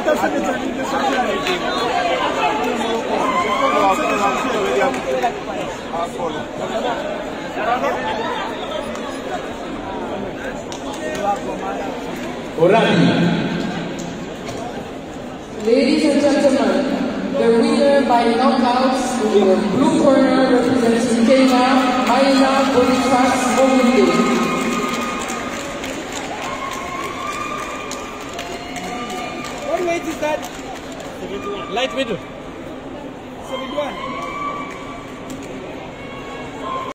Ladies and gentlemen, the winner by knockouts in the blue corner representing Kenya, Maina Boniface Ogunde. What weight is that? 71. Light middle. 71.